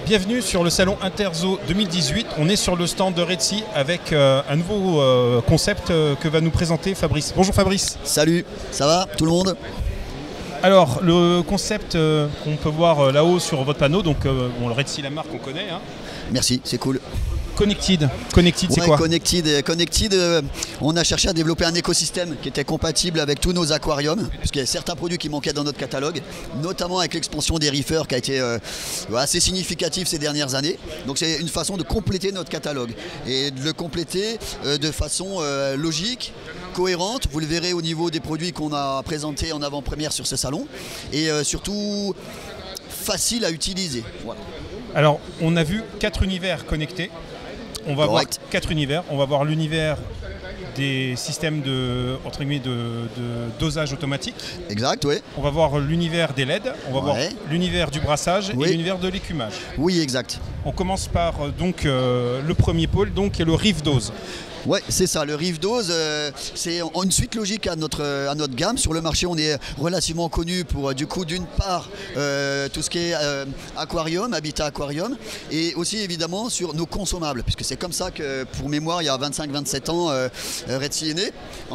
Bienvenue sur le salon Interzo 2018. On est sur le stand de Red Sea avec un nouveau concept que va nous présenter Fabrice. Bonjour Fabrice. Salut, ça va tout le monde? Alors le concept qu'on peut voir là-haut sur votre panneau, donc bon, le Red Sea, la marque on connaît. Hein. Merci, c'est cool. Connected, c'est quoi? Connected, on a cherché à développer un écosystème qui était compatible avec tous nos aquariums, puisqu'il y a certains produits qui manquaient dans notre catalogue, notamment avec l'expansion des reefers qui a été assez significative ces dernières années. Donc c'est une façon de compléter notre catalogue et de le compléter de façon logique, cohérente. Vous le verrez au niveau des produits qu'on a présentés en avant-première sur ce salon et surtout facile à utiliser. Voilà. Alors on a vu 4 univers connectés. On va voir 4 univers. On va voir l'univers des systèmes entre guillemets, de dosage automatique. Exact, oui. On va voir l'univers des LED. On va voir l'univers du brassage et l'univers de l'écumage. Oui, exact. On commence par donc, le premier pôle, donc, qui est le Reef Dose. Ouais, c'est ça, le Reef Dose, c'est une suite logique à notre gamme. Sur le marché, on est relativement connu pour, du coup, d'une part, tout ce qui est aquarium, habitat aquarium, et aussi, évidemment, sur nos consommables, puisque c'est comme ça que, pour mémoire, il y a 25-27 ans, Red Sea est né,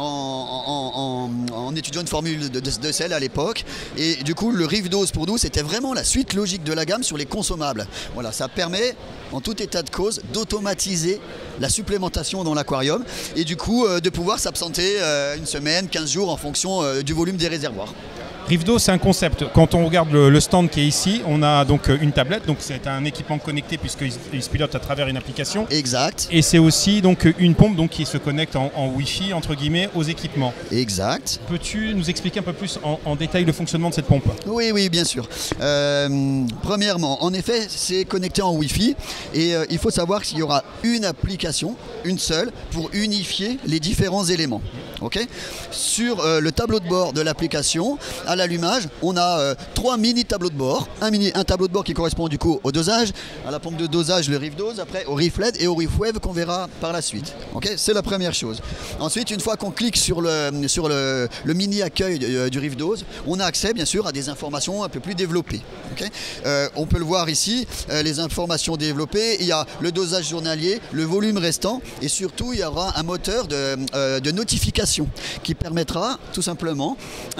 en étudiant une formule de sel à l'époque. Et du coup, le Reef Dose, pour nous, c'était vraiment la suite logique de la gamme sur les consommables. Voilà, ça permet, en tout état de cause, d'automatiser la supplémentation dans l'aquarium et du coup de pouvoir s'absenter une semaine, 15 jours en fonction du volume des réservoirs. Reef Dose, c'est un concept. Quand on regarde le stand qui est ici, on a donc une tablette, donc c'est un équipement connecté puisqu'il se pilote à travers une application. Exact. Et c'est aussi donc une pompe donc, qui se connecte en Wi-Fi entre guillemets aux équipements. Exact. Peux-tu nous expliquer un peu plus en détail le fonctionnement de cette pompe? Oui, bien sûr. Premièrement, en effet, c'est connecté en Wi-Fi et il faut savoir qu'il y aura une application, une seule, pour unifier les différents éléments. Okay. Sur le tableau de bord de l'application, à l'allumage, on a 3 mini tableaux de bord. Un tableau de bord qui correspond du coup au dosage, à la pompe de dosage, le Reef Dose, après au Reef LED et au Reef Wave qu'on verra par la suite. Okay. C'est la première chose. Ensuite, une fois qu'on clique sur le mini accueil du Reef Dose, on a accès bien sûr à des informations un peu plus développées. Okay. On peut le voir ici, les informations développées, il y a le dosage journalier, le volume restant et surtout il y aura un moteur de notification qui permettra tout simplement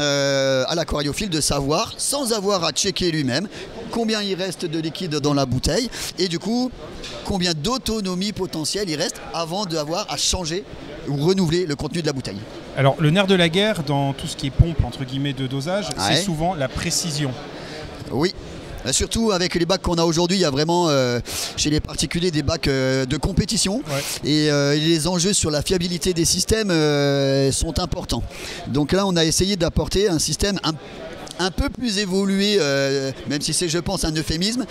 à l'aquariophile de savoir, sans avoir à checker lui-même, combien il reste de liquide dans la bouteille et du coup combien d'autonomie potentielle il reste avant d'avoir à changer ou renouveler le contenu de la bouteille. Alors le nerf de la guerre dans tout ce qui est pompe entre guillemets de dosage, c'est souvent la précision. Oui. Surtout avec les bacs qu'on a aujourd'hui, il y a vraiment chez les particuliers des bacs de compétition et les enjeux sur la fiabilité des systèmes sont importants. Donc là on a essayé d'apporter un système un peu plus évolué, même si c'est je pense un euphémisme,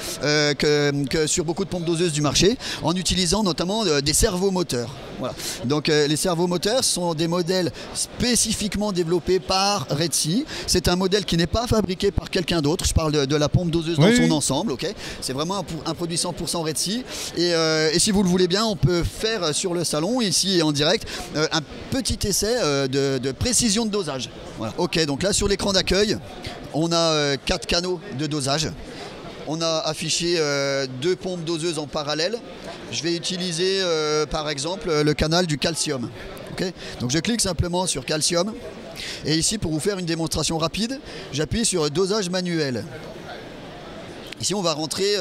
que sur beaucoup de pompes doseuses du marché, en utilisant notamment des servomoteurs. Voilà. Donc les servomoteurs sont des modèles spécifiquement développés par Red Sea. C'est un modèle qui n'est pas fabriqué par quelqu'un d'autre. Je parle de la pompe doseuse dans son ensemble. Okay. C'est vraiment un produit 100% Red Sea. Et si vous le voulez bien, on peut faire sur le salon, ici en direct, un petit essai de précision de dosage. Voilà. Ok, donc là sur l'écran d'accueil, on a 4 canaux de dosage. On a affiché 2 pompes doseuses en parallèle. Je vais utiliser par exemple le canal du calcium. Okay. Donc je clique simplement sur calcium. Et ici pour vous faire une démonstration rapide, j'appuie sur dosage manuel. Ici on va rentrer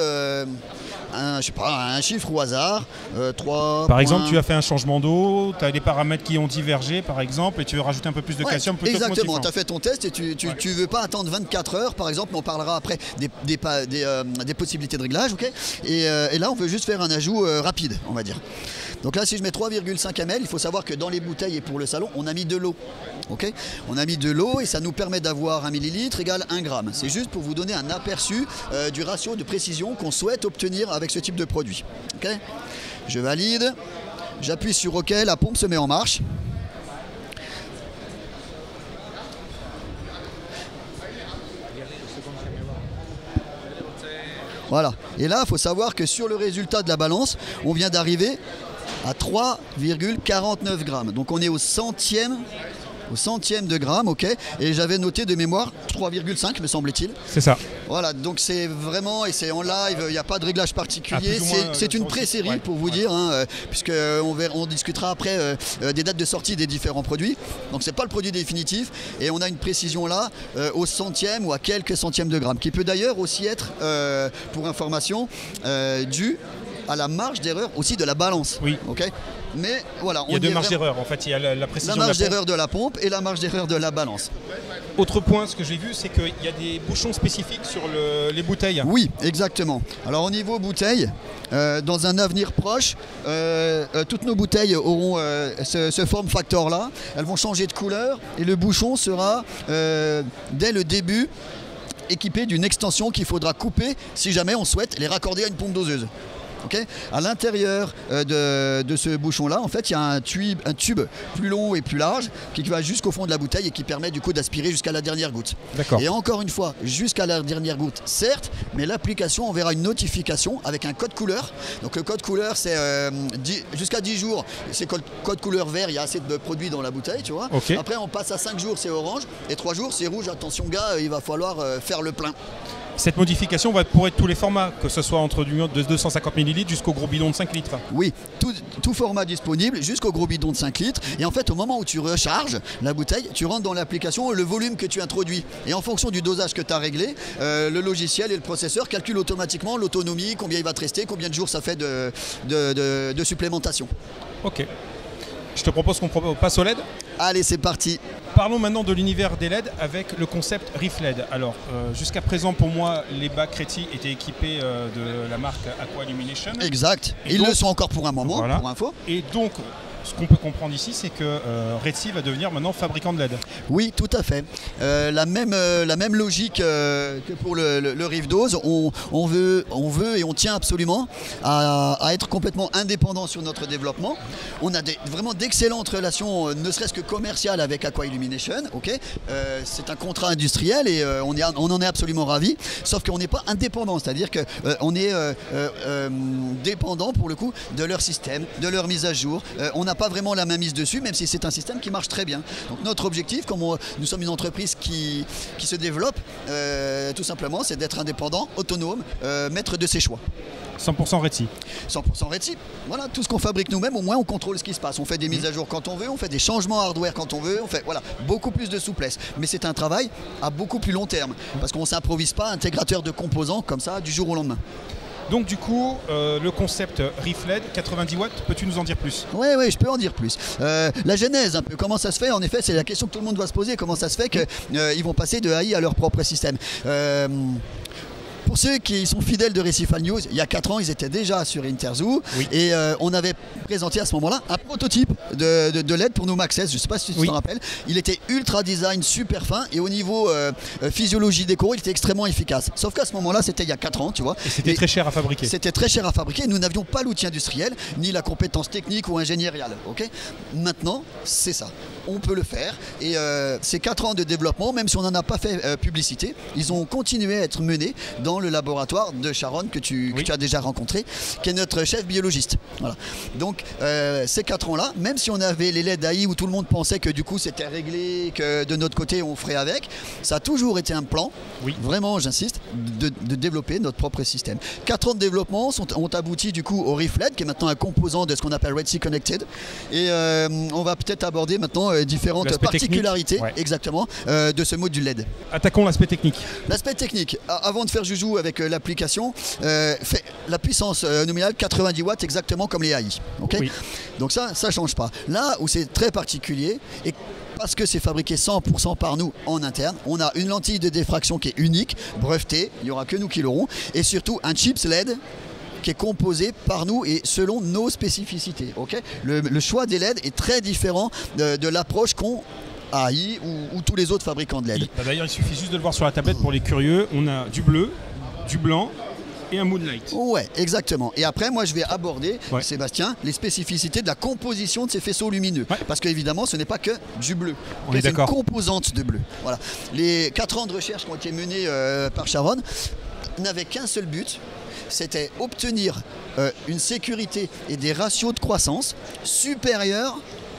un chiffre au hasard, 3. Par exemple, tu as fait un changement d'eau, tu as des paramètres qui ont divergé par exemple, et tu veux rajouter un peu plus de calcium plutôt que exactement, tu as fait ton test et tu veux pas attendre 24 heures par exemple, mais on parlera après des possibilités de réglage. Okay. Et là on veut juste faire un ajout rapide, on va dire. Donc là si je mets 3,5 ml, il faut savoir que dans les bouteilles et pour le salon, on a mis de l'eau. Okay. On a mis de l'eau et ça nous permet d'avoir 1 millilitre égale 1 gramme. C'est juste pour vous donner un aperçu du ratio de précision qu'on souhaite obtenir avec ce type de produit. Okay. Je valide, j'appuie sur OK, la pompe se met en marche. Voilà. Et là, il faut savoir que sur le résultat de la balance, on vient d'arriver à 3,49 grammes. Donc on est au centième au centième de gramme, ok. Et j'avais noté de mémoire 3,5 me semble-t-il. C'est ça. Voilà, donc c'est vraiment, et c'est en live, il n'y a pas de réglage particulier. C'est une pré-série pour vous dire, hein, puisqu'on discutera après des dates de sortie des différents produits. Donc c'est pas le produit définitif. Et on a une précision là au centième ou à quelques centièmes de gramme, qui peut d'ailleurs aussi être, pour information, due à la marge d'erreur aussi de la balance. Oui. Okay, mais voilà, il y a deux marges d'erreur en fait. Il y a la précision. La marge d'erreur de la pompe et la marge d'erreur de la balance. Autre point, ce que j'ai vu, c'est qu'il y a des bouchons spécifiques sur les bouteilles. Oui, exactement. Alors au niveau bouteille, dans un avenir proche, toutes nos bouteilles auront ce form factor là. Elles vont changer de couleur et le bouchon sera dès le début équipé d'une extension qu'il faudra couper si jamais on souhaite les raccorder à une pompe doseuse. Okay, à l'intérieur de ce bouchon-là, en fait, il y a un tube plus long et plus large qui va jusqu'au fond de la bouteille et qui permet du coup d'aspirer jusqu'à la dernière goutte. Et encore une fois, jusqu'à la dernière goutte, certes, mais l'application enverra une notification avec un code couleur. Donc le code couleur, c'est jusqu'à 10 jours, c'est code couleur vert, il y a assez de produits dans la bouteille, tu vois. Okay. Après, on passe à 5 jours, c'est orange, et 3 jours, c'est rouge. Attention gars, il va falloir faire le plein. Cette modification va pour être tous les formats, que ce soit entre de 250 ml jusqu'au gros bidon de 5 litres. Oui, tout format disponible jusqu'au gros bidon de 5 litres. Et en fait, au moment où tu recharges la bouteille, tu rentres dans l'application le volume que tu introduis. Et en fonction du dosage que tu as réglé, le logiciel et le processeur calculent automatiquement l'autonomie, combien il va te rester, combien de jours ça fait de supplémentation. Ok. Je te propose qu'on passe au LED. Allez, c'est parti. Parlons maintenant de l'univers des LED avec le concept RIF-LED. Alors, jusqu'à présent, pour moi, les bacs Retsi étaient équipés de la marque Aqua Illumination. Exact. Et ils le sont encore pour un moment, voilà. Pour info. Et donc, ce qu'on peut comprendre ici, c'est que Retsi va devenir maintenant fabricant de LED. Oui, tout à fait. La même logique que pour le RIF Dose. On veut et on tient absolument à être complètement indépendant sur notre développement. On a vraiment d'excellentes relations, ne serait-ce que commerciales avec Aqua Illumination. Okay, c'est un contrat industriel et on en est absolument ravis. Sauf qu'on n'est pas indépendant, c'est-à-dire qu'on est dépendant pour le coup de leur système, de leur mise à jour. On n'a pas vraiment la main mise dessus, même si c'est un système qui marche très bien. Donc notre objectif, comme nous sommes une entreprise qui se développe, tout simplement, c'est d'être indépendant, autonome, maître de ses choix. 100% Retsi. 100% Retsi. Voilà, tout ce qu'on fabrique nous-mêmes, au moins on contrôle ce qui se passe. On fait des mises à jour quand on veut, on fait des changements hardware quand on veut, on fait voilà, beaucoup plus de souplesse. Mais c'est un travail à beaucoup plus long terme, parce qu'on ne s'improvise pas intégrateur de composants comme ça du jour au lendemain. Donc du coup, le concept RIF LED, 90 watts, peux-tu nous en dire plus? Oui, je peux en dire plus. La genèse, un peu, comment ça se fait? En effet, c'est la question que tout le monde va se poser. Comment ça se fait qu'ils vont passer de AI à leur propre système? Pour ceux qui sont fidèles de Recifal News, il y a 4 ans, ils étaient déjà sur Interzoo. Oui. Et on avait présenté à ce moment-là un prototype de LED pour nos Maxes. Je ne sais pas si tu t'en rappelles. Il était ultra design, super fin. Et au niveau physiologie déco, il était extrêmement efficace. Sauf qu'à ce moment-là, c'était il y a 4 ans, tu vois. Et c'était très cher à fabriquer. C'était très cher à fabriquer. Nous n'avions pas l'outil industriel, ni la compétence technique ou ingénieriale. Okay, maintenant, c'est ça. On peut le faire. Et ces 4 ans de développement, même si on n'en a pas fait publicité, ils ont continué à être menés dans le laboratoire de Sharon que tu as déjà rencontré, qui est notre chef biologiste. Voilà. Donc ces 4 ans-là, même si on avait les LED AI où tout le monde pensait que du coup c'était réglé, que de notre côté on ferait avec, ça a toujours été un plan, vraiment j'insiste, de développer notre propre système. 4 ans de développement ont abouti du coup au RIF LED, qui est maintenant un composant de ce qu'on appelle Retsi Connected. Et on va peut-être aborder maintenant différentes particularités exactement de ce module LED. Attaquons l'aspect technique. L'aspect technique, avant de faire joujou avec l'application, fait la puissance nominale 90 watts exactement comme les AI. Okay, donc ça ne change pas. Là où c'est très particulier, et parce que c'est fabriqué 100% par nous en interne, on a une lentille de diffraction qui est unique, brevetée, il n'y aura que nous qui l'aurons, et surtout un chips LED qui est composé par nous et selon nos spécificités. Okay, le choix des LED est très différent de l'approche qu'ont AI ou tous les autres fabricants de LED. D'ailleurs, il suffit juste de le voir sur la tablette pour les curieux. On a du bleu, du blanc et un Moonlight. Ouais, exactement. Et après, moi, je vais aborder, Sébastien, les spécificités de la composition de ces faisceaux lumineux. Parce qu'évidemment, ce n'est pas que du bleu. C'est une composante de bleu. Voilà. Les 4 ans de recherche qui ont été menés par Sharon n'avaient qu'un seul but, c'était obtenir une sécurité et des ratios de croissance supérieurs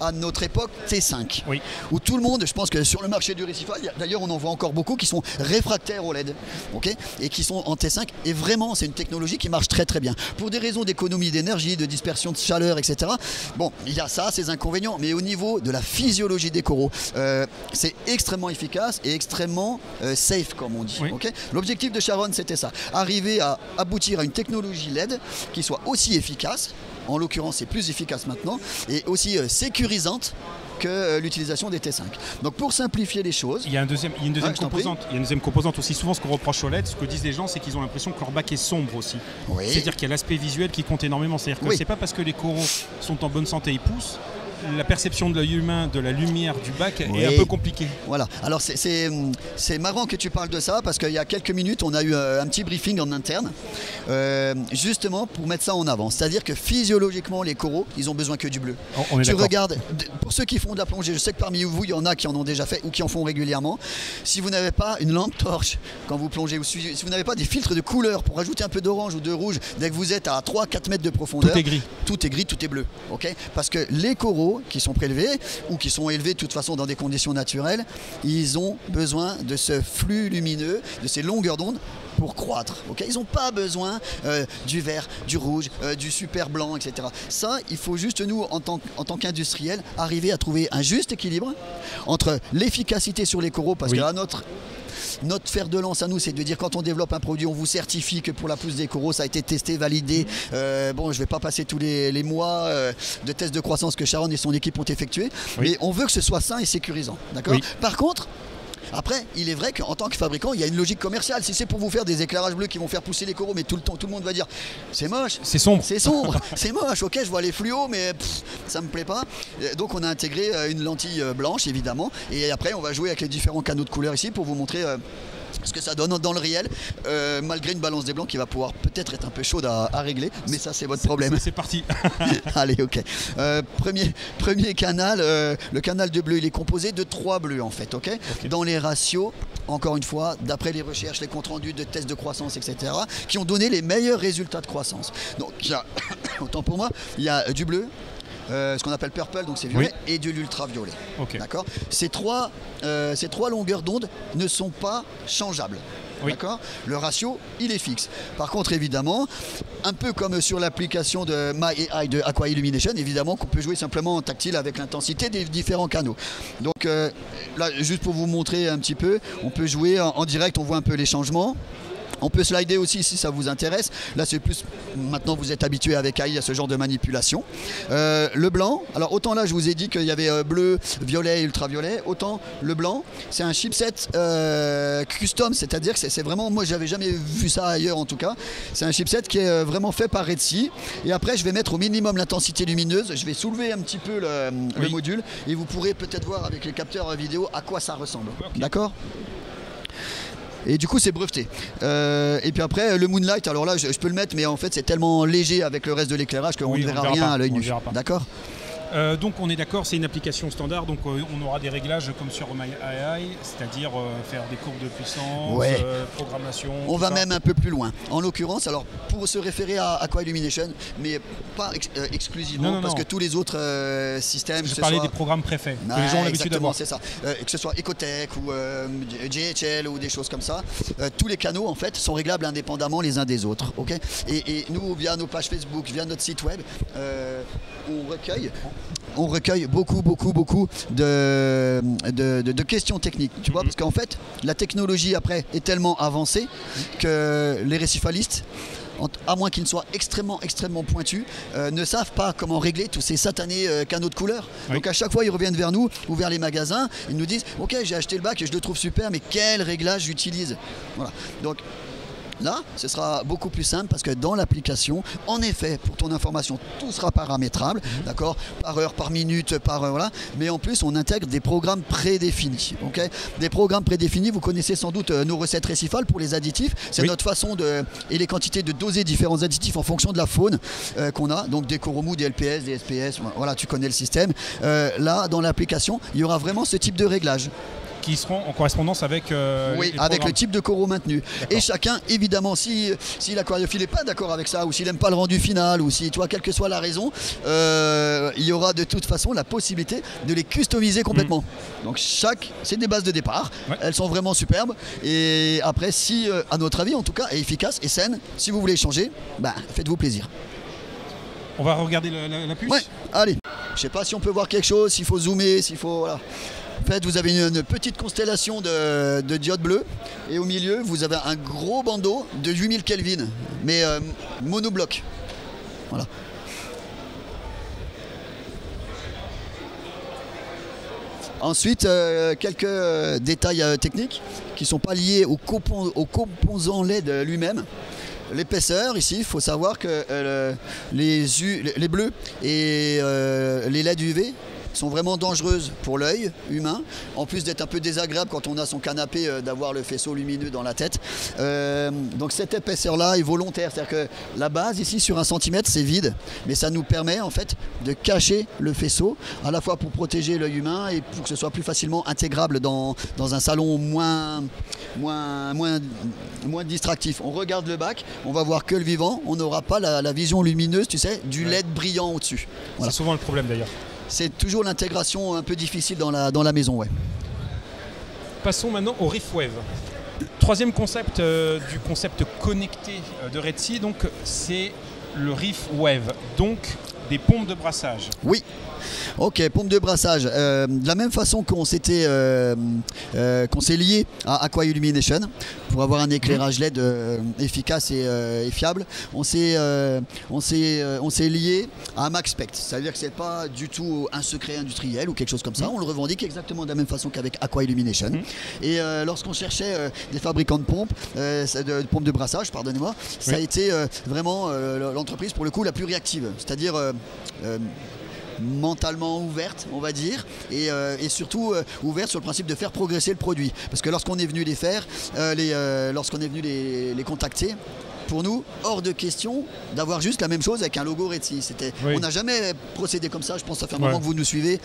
à notre époque T5. Oui. Où tout le monde, je pense que sur le marché du récifal, d'ailleurs on en voit encore beaucoup qui sont réfractaires au LED, okay, et qui sont en T5. Et vraiment, c'est une technologie qui marche très très bien. Pour des raisons d'économie d'énergie, de dispersion de chaleur, etc. Bon, il y a ça, ces inconvénients, mais au niveau de la physiologie des coraux, c'est extrêmement efficace et extrêmement safe, comme on dit. Oui. Okay. L'objectif de Charon, c'était ça, arriver à aboutir à une technologie LED qui soit aussi efficace, en l'occurrence c'est plus efficace maintenant, et aussi sécurisante que l'utilisation des T5. Donc pour simplifier les choses... Il y a une deuxième composante aussi. Souvent ce qu'on reproche aux LED, ce que disent les gens, c'est qu'ils ont l'impression que leur bac est sombre aussi. Oui. C'est-à-dire qu'il y a l'aspect visuel qui compte énormément. C'est-à-dire que c'est pas parce que les coraux sont en bonne santé et poussent, la perception de l'œil humain de la lumière du bac est un peu compliquée. Voilà. Alors c'est marrant que tu parles de ça parce qu'il y a quelques minutes on a eu un petit briefing en interne justement pour mettre ça en avant. C'est-à-dire que physiologiquement les coraux ils ont besoin que du bleu. Tu regardes, pour ceux qui font de la plongée, je sais que parmi vous il y en a qui en ont déjà fait ou qui en font régulièrement. Si vous n'avez pas une lampe torche quand vous plongez ou si vous n'avez pas des filtres de couleur pour ajouter un peu d'orange ou de rouge dès que vous êtes à 3-4 mètres de profondeur, tout est gris. Tout est gris, tout est bleu. Okay, parce que les coraux qui sont prélevés ou qui sont élevés de toute façon dans des conditions naturelles, ils ont besoin de ce flux lumineux, de ces longueurs d'onde pour croître. Okay, ils n'ont pas besoin du vert, du rouge, du super blanc, etc. Ça, il faut juste nous, en tant qu'industriels, arriver à trouver un juste équilibre entre l'efficacité sur les coraux, parce que notre fer de lance à nous, c'est de dire quand on développe un produit, on vous certifie que pour la pousse des coraux, ça a été testé, validé. Bon, je ne vais pas passer tous les mois de tests de croissance que Sharon et son équipe ont effectués, mais on veut que ce soit sain et sécurisant. D'accord ? Par contre, après, il est vrai qu'en tant que fabricant, il y a une logique commerciale. Si c'est pour vous faire des éclairages bleus qui vont faire pousser les coraux, mais tout le temps, tout le monde va dire c'est moche, c'est sombre, c'est moche. Ok, je vois les fluos, mais ça me plaît pas. Donc on a intégré une lentille blanche évidemment, et après on va jouer avec les différents canaux de couleurs ici pour vous montrer ce que ça donne dans le réel, malgré une balance des blancs qui va pouvoir peut-être être un peu chaude à régler, mais ça c'est votre problème. C'est parti. Allez, ok. Premier canal, le canal de bleu, il est composé de 3 bleus en fait, ok. Dans les ratios, encore une fois, d'après les recherches, les comptes rendus de tests de croissance, etc., qui ont donné les meilleurs résultats de croissance. Donc il y a, autant pour moi, il y a du bleu, ce qu'on appelle purple, donc c'est violet, et de l'ultraviolet. D'accord. Ces trois longueurs d'onde ne sont pas changeables. D'accord. Le ratio, il est fixe. Par contre, évidemment, un peu comme sur l'application de My AI de Aqua Illumination, évidemment qu'on peut jouer simplement en tactile avec l'intensité des différents canaux. Donc là, juste pour vous montrer un petit peu, on peut jouer en direct, on voit un peu les changements. On peut slider aussi si ça vous intéresse. Là, c'est plus. Maintenant, vous êtes habitué avec AI à ce genre de manipulation. Le blanc, alors autant là, je vous ai dit qu'il y avait bleu, violet et ultraviolet. Autant le blanc, c'est un chipset custom, c'est-à-dire que c'est vraiment. Moi, j'avais jamais vu ça ailleurs en tout cas. C'est un chipset qui est vraiment fait par Redsea. Et après, je vais mettre au minimum l'intensité lumineuse. Je vais soulever un petit peu le module et vous pourrez peut-être voir avec les capteurs vidéo à quoi ça ressemble. D'accord ? Et du coup c'est breveté. Et puis après le Moonlight, alors là je peux le mettre, mais en fait c'est tellement léger avec le reste de l'éclairage qu'on ne verra rien à l'œil nu. D'accord. Donc on est d'accord, c'est une application standard, donc on aura des réglages comme sur My AI, c'est-à-dire faire des courbes de puissance, programmation. On va même un peu plus loin. En l'occurrence, alors pour se référer à Aqua Illumination, mais pas exclusivement, parce que tous les autres systèmes. Je parlais des programmes préfaits que les gens ont l'habitude d'avoir. C'est ça. Que ce soit Ecotech ou JHL ou des choses comme ça, tous les canaux en fait sont réglables indépendamment les uns des autres. Okay, et nous, via nos pages Facebook, via notre site web, on recueille beaucoup de questions techniques, tu vois, parce qu'en fait la technologie après est tellement avancée que les récifalistes, à moins qu'ils ne soient extrêmement pointus, ne savent pas comment régler tous ces satanés canaux de couleurs. Donc à chaque fois ils reviennent vers nous ou vers les magasins, ils nous disent ok, j'ai acheté le bac et je le trouve super, mais quel réglage j'utilise. Voilà. Donc là, ce sera beaucoup plus simple parce que dans l'application, en effet, pour ton information, tout sera paramétrable, d'accord, par heure, par minute, voilà. Mais en plus, on intègre des programmes prédéfinis. Okay, des programmes prédéfinis, vous connaissez sans doute nos recettes récifales pour les additifs. C'est notre façon et les quantités de doser différents additifs en fonction de la faune qu'on a. Donc des coraux mous, des LPS, des SPS, voilà, tu connais le système. Là, dans l'application, il y aura vraiment ce type de réglage. qui seront en correspondance avec oui, avec le type de coraux maintenu. Et chacun, évidemment, si l'aquariophile n'est pas d'accord avec ça, ou s'il n'aime pas le rendu final, ou si, tu vois, quelle que soit la raison, il y aura de toute façon la possibilité de les customiser complètement. Donc c'est des bases de départ, elles sont vraiment superbes. Et après, si, à notre avis, en tout cas, est efficace et saine, si vous voulez changer, faites-vous plaisir. On va regarder la puce. Ouais, allez. Je sais pas si on peut voir quelque chose, s'il faut zoomer, s'il faut... Voilà. En fait, vous avez une petite constellation de diodes bleues et au milieu, vous avez un gros bandeau de 8000 Kelvin, mais monobloc. Voilà. Ensuite, quelques détails techniques qui ne sont pas liés au composant LED lui-même. L'épaisseur, ici, il faut savoir que les bleus et les LED UV sont vraiment dangereuses pour l'œil humain, en plus d'être un peu désagréable quand on a son canapé, d'avoir le faisceau lumineux dans la tête. Donc cette épaisseur là est volontaire, c'est-à-dire que la base ici sur 1 cm c'est vide, mais ça nous permet en fait de cacher le faisceau, à la fois pour protéger l'œil humain et pour que ce soit plus facilement intégrable dans un salon moins distractif. On regarde le bac, on va voir que le vivant, on n'aura pas la vision lumineuse, tu sais, du LED brillant au-dessus. Voilà. C'est souvent le problème d'ailleurs. C'est toujours l'intégration un peu difficile dans la maison. Ouais. Passons maintenant au ReefWave. Troisième concept du concept connecté de Red-C, donc c'est le ReefWave, donc des pompes de brassage. Oui. Ok, pompe de brassage. De la même façon qu'on s'est lié à Aqua Illumination pour avoir un éclairage LED efficace et fiable, on s'est lié à MaxSpect. Ça veut dire que c'est pas du tout un secret industriel ou quelque chose comme ça. On le revendique exactement de la même façon qu'avec Aqua Illumination. Et lorsqu'on cherchait des fabricants de pompes de brassage, pardonnez-moi, ça a été vraiment l'entreprise pour le coup la plus réactive. C'est-à-dire mentalement ouverte, on va dire, et surtout ouverte sur le principe de faire progresser le produit. Parce que lorsqu'on est venu lorsqu'on est venu les contacter, pour nous, hors de question d'avoir juste la même chose avec un logo Red-C. On n'a jamais procédé comme ça, je pense que ça fait un moment que vous nous suivez.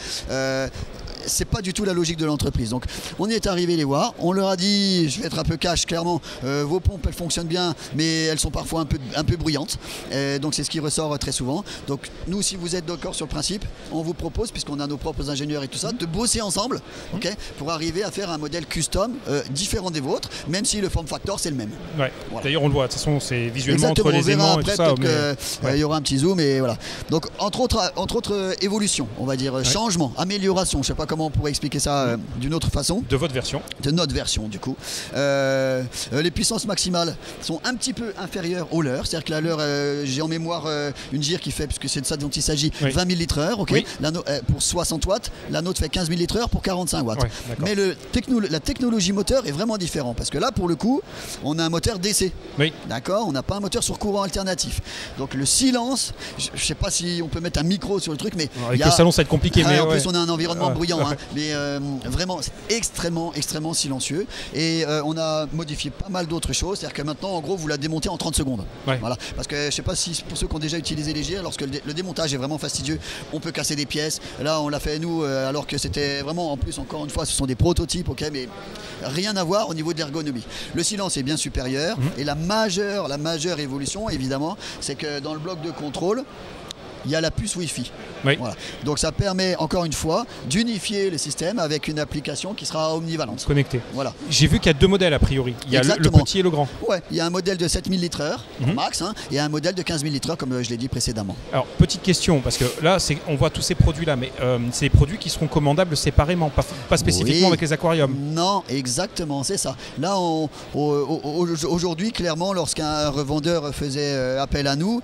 C'est pas du tout la logique de l'entreprise. Donc on est arrivé les voir, on leur a dit, je vais être un peu cash clairement, vos pompes elles fonctionnent bien mais elles sont parfois un peu bruyantes, donc c'est ce qui ressort très souvent. Donc nous, si vous êtes d'accord sur le principe, on vous propose, puisqu'on a nos propres ingénieurs et tout ça, de bosser ensemble, pour arriver à faire un modèle custom différent des vôtres, même si le form factor c'est le même. Ouais. Voilà. D'ailleurs on le voit, de toute façon c'est visuellement exactement, entre les aimants après, et tout ça. Il y aura un petit zoom et voilà. Donc entre autres évolutions, on va dire, changement, amélioration, je sais pas comment on pourrait expliquer ça d'une autre façon. De votre version. De notre version du coup. Les puissances maximales sont un petit peu inférieures aux leurs, c'est-à-dire que la leur, j'ai en mémoire une gire qui fait, puisque c'est de ça dont il s'agit, 20 000 litres/heure, pour 60 watts, la nôtre fait 15 000 litres/heure pour 45 watts. Mais la technologie moteur est vraiment différente, parce que là pour le coup, on a un moteur DC. D'accord, on n'a pas un moteur sur courant alternatif. Donc le silence, je ne sais pas si on peut mettre un micro sur le truc, mais avec le salon ça va être compliqué. Mais en plus on a un environnement bruyant, mais vraiment c'est extrêmement silencieux. Et on a modifié pas mal d'autres choses, c'est-à-dire que maintenant en gros vous la démontez en 30 secondes. Voilà. Parce que je ne sais pas si pour ceux qui ont déjà utilisé les gires, lorsque le démontage est vraiment fastidieux, on peut casser des pièces. Là on l'a fait nous, alors que c'était vraiment, en plus encore une fois ce sont des prototypes, mais rien à voir au niveau de l'ergonomie. Le silence est bien supérieur, et la majeure évolution évidemment, c'est que dans le bloc de contrôle, il y a la puce Wi-Fi. Voilà. Donc ça permet encore une fois d'unifier le système avec une application qui sera omnivalente. Connectée. Voilà. J'ai vu qu'il y a deux modèles a priori. Il y a le petit et le grand. Ouais, il y a un modèle de 7000 litres/heure max, et un modèle de 15 000 litres/heure comme je l'ai dit précédemment. Alors petite question, parce que là on voit tous ces produits là, mais c'est des produits qui seront commandables séparément, pas spécifiquement avec les aquariums. Non, exactement, c'est ça. Là aujourd'hui clairement, lorsqu'un revendeur faisait appel à nous,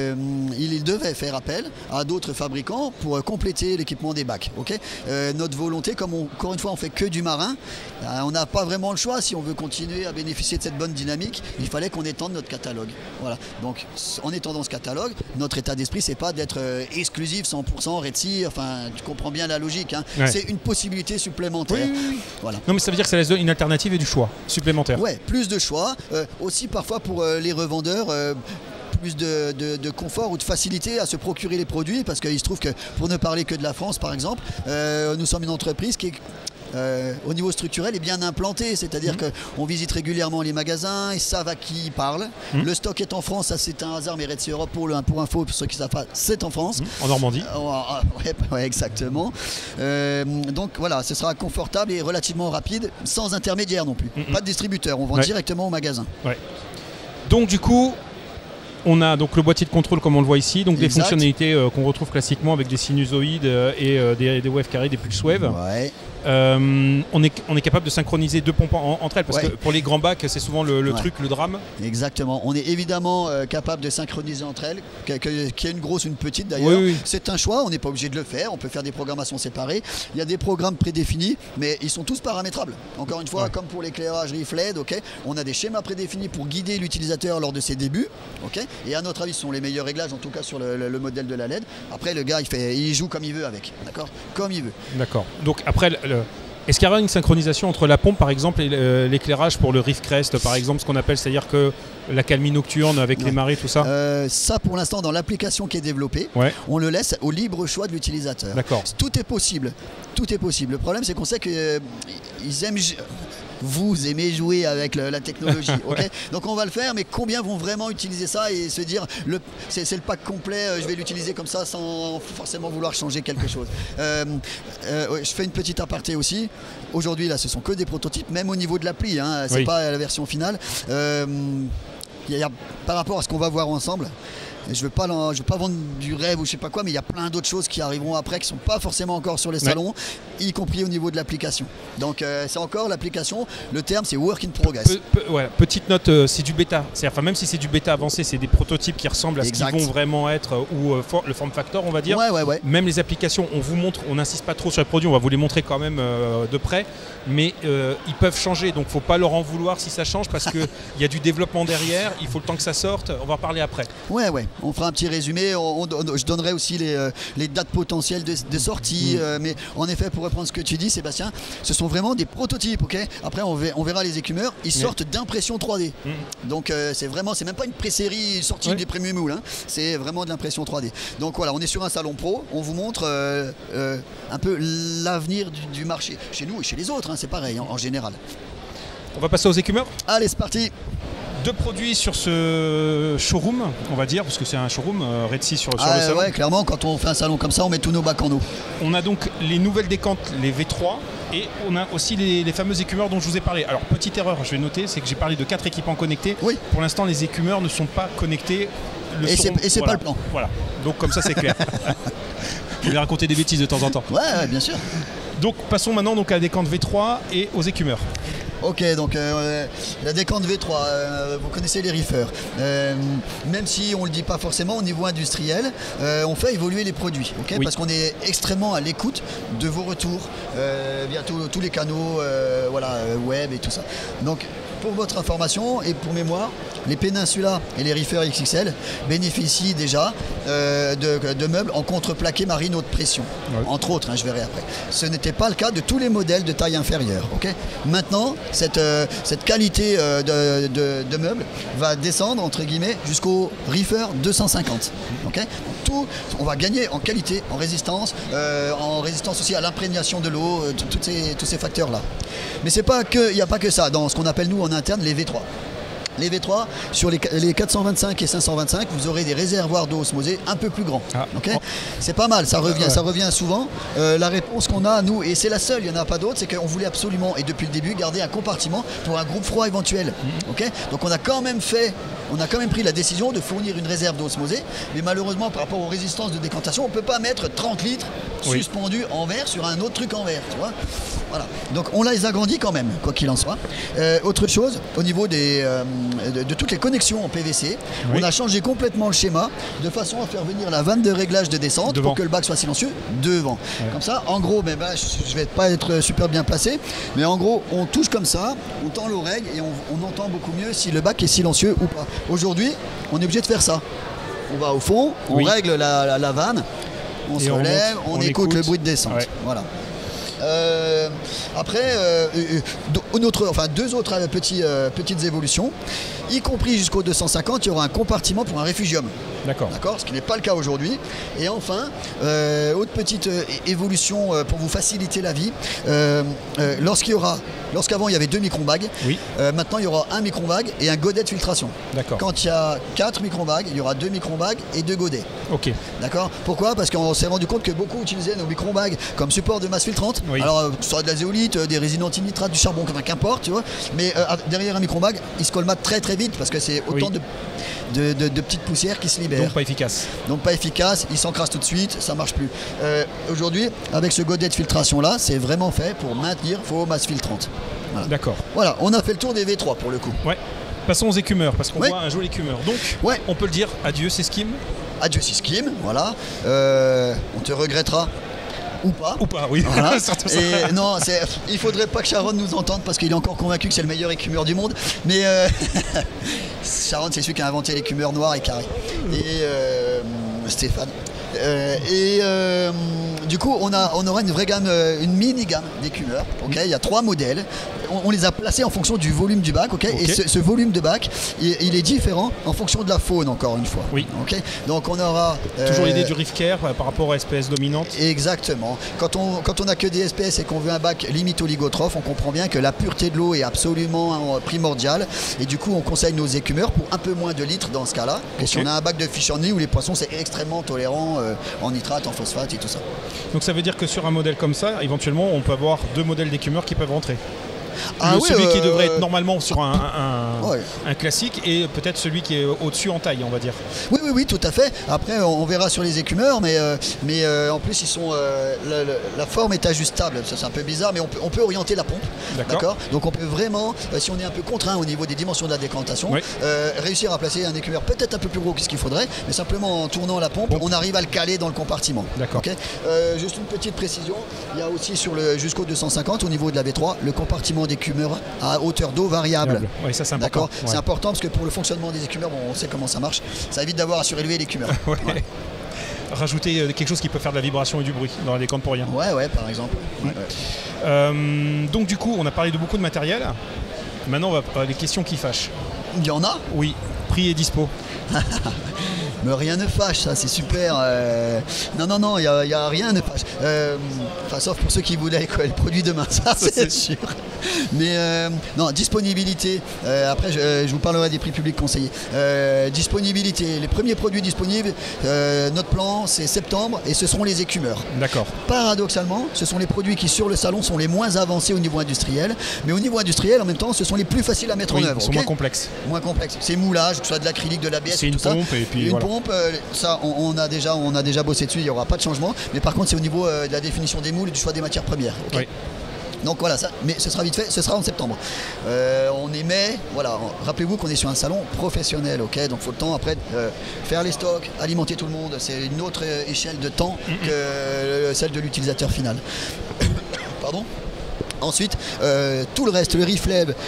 il devait faire appel à d'autres fabricants pour compléter l'équipement des bacs. Notre volonté, comme encore une fois on fait que du marin, on n'a pas vraiment le choix. Si on veut continuer à bénéficier de cette bonne dynamique, il fallait qu'on étende notre catalogue. Voilà. Donc en étendant ce catalogue, notre état d'esprit c'est pas d'être exclusif 100% Red-C, enfin tu comprends bien la logique, c'est une possibilité supplémentaire. Voilà. Non mais ça veut dire que ça laisse une alternative et du choix supplémentaire. Plus de choix, aussi parfois pour les revendeurs, plus de confort ou de facilité à se procurer les produits, parce qu'il se trouve que, pour ne parler que de la France par exemple, nous sommes une entreprise qui est au niveau structurel est bien implanté, c'est-à-dire qu'on visite régulièrement les magasins, ils savent à qui ils parlent. Le stock est en France, ça c'est un hasard, mais Red Sea Europe pour info, pour ceux qui ne savent pas, c'est en France. En Normandie. Ouais, exactement. Donc voilà, ce sera confortable et relativement rapide, sans intermédiaire non plus. Pas de distributeur, on vend directement au magasin. Ouais. Donc du coup, on a donc le boîtier de contrôle comme on le voit ici, donc des fonctionnalités qu'on retrouve classiquement avec des sinusoïdes et des wave carrés, des pulse wave. Ouais. On est capable de synchroniser deux pompes entre elles parce que pour les grands bacs c'est souvent le truc, le drame. Exactement, on est évidemment capable de synchroniser entre elles, qu'il y ait une grosse ou une petite d'ailleurs. C'est un choix, on n'est pas obligé de le faire, on peut faire des programmations séparées. Il y a des programmes prédéfinis, mais ils sont tous paramétrables. Encore une fois, comme pour l'éclairage RIF LED, on a des schémas prédéfinis pour guider l'utilisateur lors de ses débuts. Et à notre avis, ce sont les meilleurs réglages, en tout cas sur le modèle de la LED. Après, le gars, il joue comme il veut avec, d'accord, comme il veut. D'accord. Donc après, est-ce qu'il y aura une synchronisation entre la pompe, par exemple, et l'éclairage pour le Reef Crest, par exemple, ce qu'on appelle, c'est-à-dire que la calmie nocturne avec les marées, tout ça Ça, pour l'instant, dans l'application qui est développée, on le laisse au libre choix de l'utilisateur. D'accord. Tout est possible. Tout est possible. Le problème, c'est qu'on sait qu'ils aiment... Vous aimez jouer avec la technologie, donc on va le faire, mais combien vont vraiment utiliser ça et se dire c'est le pack complet, je vais l'utiliser comme ça sans forcément vouloir changer quelque chose. Je fais une petite aparté aussi. Aujourd'hui là, ce sont que des prototypes, même au niveau de l'appli, c'est pas la version finale. Par rapport à ce qu'on va voir ensemble, je veux pas vendre du rêve ou je sais pas quoi, mais il y a plein d'autres choses qui arriveront après qui sont pas forcément encore sur les salons, y compris au niveau de l'application. Donc c'est encore l'application, le terme c'est work in progress. Petite note, c'est du bêta. Enfin, même si c'est du bêta avancé, c'est des prototypes qui ressemblent à ce qu'ils vont vraiment être, ou le form factor on va dire. Même les applications, on vous montre, on n'insiste pas trop sur les produits, on va vous les montrer quand même de près, mais ils peuvent changer, donc faut pas leur en vouloir si ça change parce qu'il y a du développement derrière, il faut le temps que ça sorte, on va en parler après. On fera un petit résumé, je donnerai aussi les dates potentielles de sortie, mais en effet, pour reprendre ce que tu dis, Sébastien, ce sont vraiment des prototypes, Après, on verra les écumeurs, ils sortent d'impression 3D. Donc, c'est même pas une pré-série sortie des premiers moules, c'est vraiment de l'impression 3D. Donc voilà, on est sur un salon pro, on vous montre un peu l'avenir du marché, chez nous et chez les autres, c'est pareil en général. On va passer aux écumeurs. Allez, c'est parti. Deux produits sur ce showroom, on va dire, parce que c'est un showroom Red Sea sur le salon. Ouais, clairement, quand on fait un salon comme ça, on met tous nos bacs en eau. On a donc les nouvelles décantes, les V3, et on a aussi les fameux écumeurs dont je vous ai parlé. Alors, petite erreur, je vais noter, c'est que j'ai parlé de 4 équipements connectés. Pour l'instant, les écumeurs ne sont pas connectés. Et c'est pas le plan. Voilà, donc comme ça, c'est clair. Je vais raconter des bêtises de temps en temps. Ouais, bien sûr. Donc, passons maintenant à la décante V3 et aux écumeurs. Donc la décante V3, vous connaissez les reefers. Même si on ne le dit pas forcément au niveau industriel, on fait évoluer les produits, parce qu'on est extrêmement à l'écoute de vos retours via tous les canaux web et tout ça. Donc pour votre information et pour mémoire, les Peninsula et les reefers XXL bénéficient déjà de meubles en contreplaqué marine haute pression, entre autres, je verrai après. Ce n'était pas le cas de tous les modèles de taille inférieure. Maintenant, cette qualité de meubles va descendre entre guillemets jusqu'au reefer 250. On va gagner en qualité, en résistance aussi à l'imprégnation de l'eau, tous ces facteurs là. Mais il n'y a pas que ça dans ce qu'on appelle nous en interne les V3. Les V3, sur les 425 et 525, vous aurez des réservoirs d'eau osmosée un peu plus grands. C'est pas mal, ça revient souvent. La réponse qu'on a, nous, et c'est la seule, il n'y en a pas d'autre, c'est qu'on voulait absolument, et depuis le début, garder un compartiment pour un groupe froid éventuel. Donc on a quand même pris la décision de fournir une réserve d'eau osmosée, mais malheureusement, par rapport aux résistances de décantation, on ne peut pas mettre 30 litres suspendus en verre sur un autre truc en verre. Tu vois, voilà. Donc on les agrandit quand même, quoi qu'il en soit. Autre chose, au niveau de toutes les connexions en PVC, on a changé complètement le schéma de façon à faire venir la vanne de réglage de descente pour que le bac soit silencieux devant. Comme ça, en gros, je vais pas être super bien placé, mais en gros, on touche comme ça, on tend l'oreille et on entend beaucoup mieux si le bac est silencieux ou pas. Aujourd'hui, on est obligé de faire ça. On va au fond, on règle la vanne, on se relève, on écoute le bruit de descente. Voilà. Après, deux autres petites évolutions. y compris jusqu'au 250, il y aura un compartiment pour un réfugium. D'accord. Ce qui n'est pas le cas aujourd'hui. Et enfin, autre petite évolution pour vous faciliter la vie, lorsqu'avant il y avait 2 micro-bags, oui. Maintenant il y aura un micro-bag et un godet de filtration. D'accord. Quand il y a 4 micro-bags, il y aura 2 micro-bags et 2 godets. Ok. D'accord. Pourquoi? Parce qu'on s'est rendu compte que beaucoup utilisaient nos micro-bags comme support de masse filtrante. Oui. Alors, ce soit de la zéolite, des résines antinitrates, du charbon, qu'importe, tu vois. Mais derrière un micro-bag, il se colmate très très vite parce que c'est autant de petites poussières qui se libèrent. Donc pas efficace. Donc pas efficace, il s'encrasse tout de suite, ça marche plus. Aujourd'hui, avec ce godet de filtration là, c'est vraiment fait pour maintenir vos masses filtrantes. Voilà. D'accord. Voilà, on a fait le tour des V3 pour le coup. Ouais. Passons aux écumeurs, parce qu'on voit un joli écumeur. Donc, on peut le dire, adieu Seskim. Adieu Seskim, voilà. On te regrettera. Ou pas. Ou pas, oui. Voilà. Et non, il faudrait pas que Sharon nous entende parce qu'il est encore convaincu que c'est le meilleur écumeur du monde. Mais Sharon, c'est celui qui a inventé l'écumeur noir et carré. Et Stéphane. Du coup, on aura une vraie gamme, une mini gamme d'écumeurs. Il y a 3 modèles. On les a placés en fonction du volume du bac. Et ce volume de bac, il est différent en fonction de la faune, encore une fois. Oui. Donc on aura toujours l'idée du Reef Care par rapport aux SPS dominantes. Exactement. Quand on n'a que des SPS et qu'on veut un bac limite oligotrophe, on comprend bien que la pureté de l'eau est absolument primordiale. Et du coup, on conseille nos écumeurs pour un peu moins de litres dans ce cas-là. Et si on a un bac de fish only où les poissons c'est extrêmement tolérant en nitrate, en phosphate et tout ça. Donc ça veut dire que sur un modèle comme ça, éventuellement, on peut avoir 2 modèles d'écumeurs qui peuvent rentrer. Celui qui devrait être normalement sur un classique et peut-être celui qui est au-dessus en taille, on va dire. Oui, tout à fait. Après, on verra sur les écumeurs, mais en plus, ils sont la forme est ajustable. Ça, c'est un peu bizarre, mais on peut orienter la pompe. D'accord. Donc, on peut vraiment, si on est un peu contraint au niveau des dimensions de la décantation, réussir à placer un écumeur peut-être un peu plus gros que ce qu'il faudrait, mais simplement en tournant la pompe, on arrive à le caler dans le compartiment. D'accord. Juste une petite précision, il y a aussi jusqu'au 250 au niveau de la V3 le compartiment d'écumeurs à hauteur d'eau variable. Oui, ça c'est important. C'est important parce que pour le fonctionnement des écumeurs, on sait comment ça marche. Ça évite d'avoir à surélever l'écumeur. Rajouter quelque chose qui peut faire de la vibration et du bruit dans la décante pour rien. Ouais, par exemple. Donc du coup, on a parlé de beaucoup de matériel. Maintenant, on va parler des questions qui fâchent. Il y en a? Oui. Prix et dispo. Mais rien ne fâche, ça c'est super. Non, il n'y a rien ne fâche. Sauf pour ceux qui voulaient le produit demain, ça c'est sûr. Mais non, disponibilité. Après, je vous parlerai des prix publics conseillés. Disponibilité. Les premiers produits disponibles, notre plan c'est septembre et ce seront les écumeurs. D'accord. Paradoxalement, ce sont les produits qui sur le salon sont les moins avancés au niveau industriel. Mais au niveau industriel, en même temps, ce sont les plus faciles à mettre en œuvre. Ils sont moins complexes. Moins complexes. C'est moulage, que ce soit de l'acrylique, de l'ABS, c'est une pompe et puis voilà. Ça, on a déjà bossé dessus, il n'y aura pas de changement. Mais par contre, c'est au niveau de la définition des moules et du choix des matières premières. Oui. Donc voilà, mais ce sera vite fait, ce sera en septembre. On émet, voilà, rappelez-vous qu'on est sur un salon professionnel, donc il faut le temps après faire les stocks, alimenter tout le monde, c'est une autre échelle de temps que celle de l'utilisateur final. Pardon. Ensuite, tout le reste, le Reef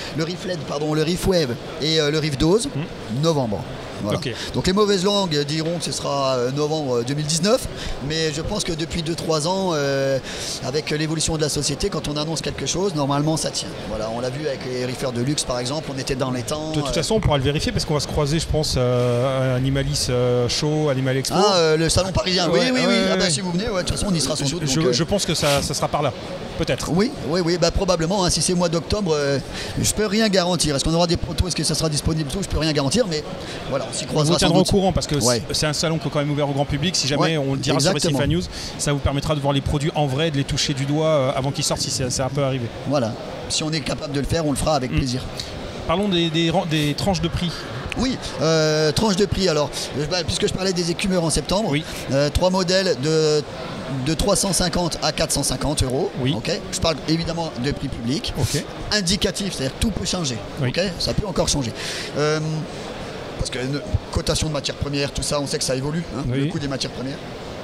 Wave et le Reef Dose, novembre. Voilà. Donc les mauvaises langues diront que ce sera novembre 2019, mais je pense que depuis 2-3 ans, avec l'évolution de la société, quand on annonce quelque chose, normalement ça tient. Voilà, on l'a vu avec les reefers de luxe par exemple, on était dans les temps. De toute façon, on pourra le vérifier parce qu'on va se croiser, je pense, à Animalis Show, Animal Expo. Le salon parisien, oui. Si vous venez, de toute façon on y sera sans doute. Je pense que ça sera par là. Peut-être. Oui, probablement. Si c'est mois d'octobre, je peux rien garantir. Est-ce qu'on aura des protos? Est-ce que ça sera disponible? Je peux rien garantir, mais voilà, on s'y croisera. On tiendra au courant parce que c'est un salon qui est quand même ouvert au grand public. Si jamais on le dira sur Recife News, ça vous permettra de voir les produits en vrai, de les toucher du doigt avant qu'ils sortent si ça peut arriver. Voilà. Si on est capable de le faire, on le fera avec plaisir. Parlons des tranches de prix. Oui, tranche de prix. Alors, puisque je parlais des écumeurs en septembre, 3 modèles de 350 à 450 euros. Oui. Je parle évidemment de prix public. Indicatif, c'est-à-dire tout peut changer. Ça peut encore changer. Parce que cotation de matières premières, tout ça, on sait que ça évolue, le coût des matières premières.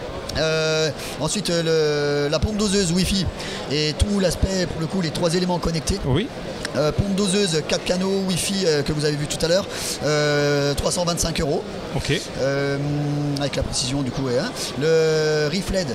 Ensuite, la pompe doseuse Wi-Fi et tout l'aspect, pour le coup, les 3 éléments connectés. Pompe doseuse 4 canaux Wi-Fi que vous avez vu tout à l'heure, 325 euros. Avec la précision du coup. Le Reef LED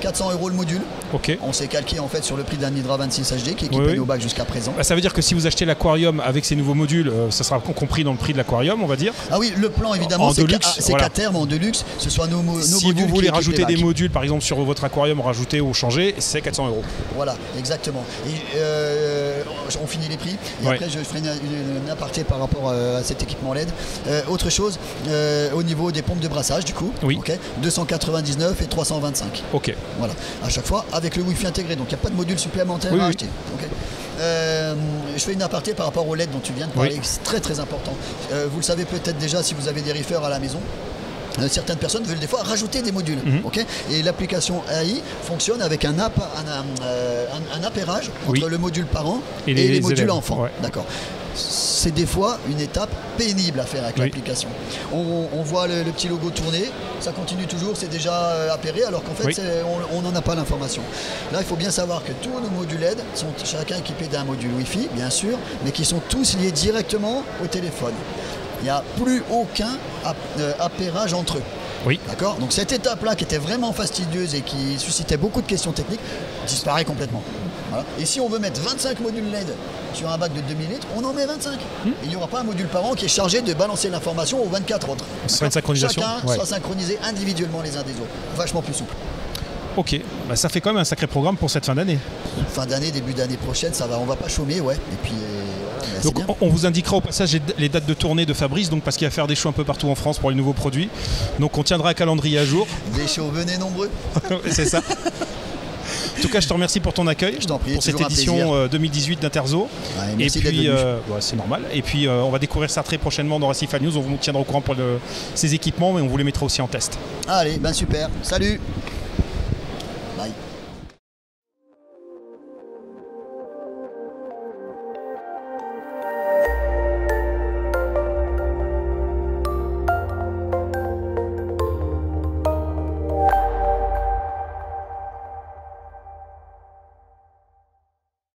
400 € le module. Ok. On s'est calqué en fait sur le prix d'un Hydra 26 HD qui est équipé nos bacs jusqu'à présent. Bah, ça veut dire que si vous achetez l'aquarium avec ces nouveaux modules, ça sera compris dans le prix de l'aquarium, on va dire. Ah oui, le plan évidemment, c'est qu'à terme en Deluxe, ce soit nos modules. Si vous voulez rajouter des modules, par exemple sur votre aquarium, rajouter ou changer, c'est 400 €. Voilà, exactement. Et on finit les prix. Et après, je ferai une aparté par rapport à cet équipement LED. Autre chose, au niveau des pompes de brassage, du coup, 299 et 325. Ok. Voilà, à chaque fois avec le Wi-Fi intégré, donc il n'y a pas de module supplémentaire à acheter. Okay. Je fais une aparté par rapport au LED dont tu viens de parler, c'est très très important. Vous le savez peut-être déjà si vous avez des reefers à la maison. Certaines personnes veulent des fois rajouter des modules. Et l'application AI fonctionne avec un appairage entre le module parent et les modules enfants. D'accord. C'est des fois une étape pénible à faire avec l'application. On voit le petit logo tourner, ça continue toujours, c'est déjà appairé alors qu'en fait on n'en a pas l'information. Là il faut bien savoir que tous nos modules LED sont chacun équipés d'un module Wi-Fi bien sûr, mais qui sont tous liés directement au téléphone. Il n'y a plus aucun appairage entre eux. Oui. D'accord. Donc cette étape-là qui était vraiment fastidieuse et qui suscitait beaucoup de questions techniques disparaît complètement. Voilà. Et si on veut mettre 25 modules LED sur un bac de 2000 litres, on en met 25. Et il n'y aura pas un module par an qui est chargé de balancer l'information aux 24 autres. Ce sera une synchronisation. Chacun sera synchronisé individuellement les uns des autres. Vachement plus souple. Ok, bah, ça fait quand même un sacré programme pour cette fin d'année. Fin d'année, début d'année prochaine, ça va, on va pas chômer, Et puis donc on vous indiquera au passage les dates de tournée de Fabrice, donc parce qu'il va faire des shows un peu partout en France pour les nouveaux produits. Donc on tiendra un calendrier à jour. Des shows, venez nombreux. C'est ça. En tout cas, je te remercie pour ton accueil, pour cette édition 2018 d'Interzo. Et puis, c'est normal. Et puis, on va découvrir ça très prochainement dans Racing Fan News. On vous tiendra au courant pour ces équipements, mais on vous les mettra aussi en test. Allez, ben super. Salut.